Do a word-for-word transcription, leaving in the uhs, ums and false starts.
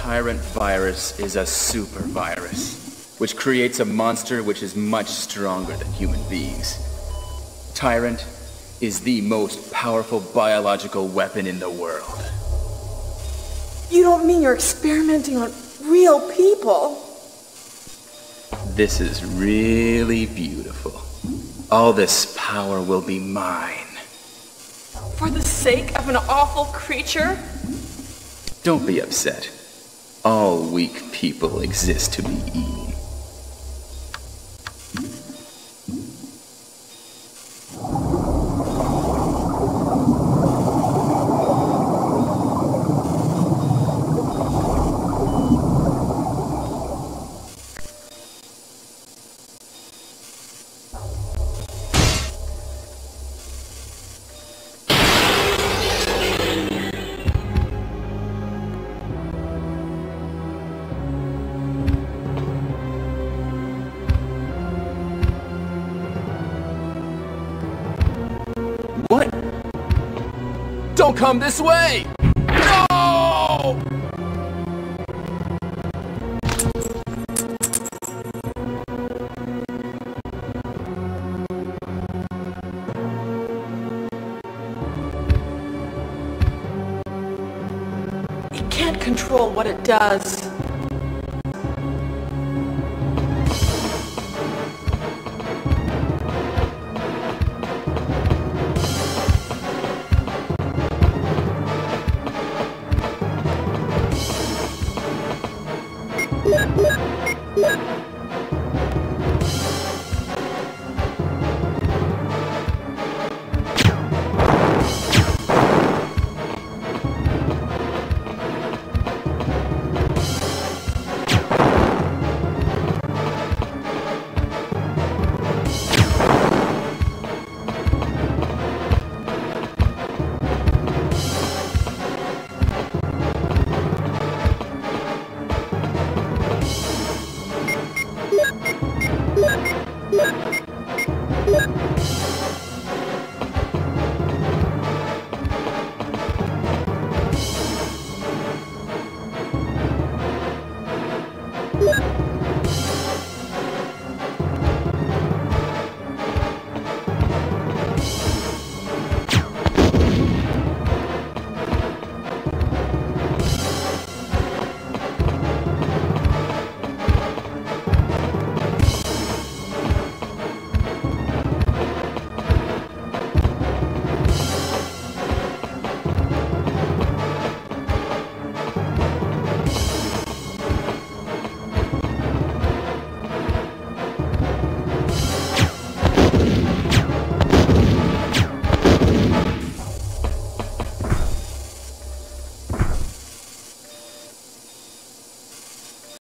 Tyrant virus is a super virus, which creates a monster which is much stronger than human beings. Tyrant is the most powerful biological weapon in the world. You don't mean you're experimenting on real people? This is really beautiful. All this power will be mine. For the sake of an awful creature? Don't be upset. All weak people exist to be eaten. What? Don't come this way! No! It can't control what it does.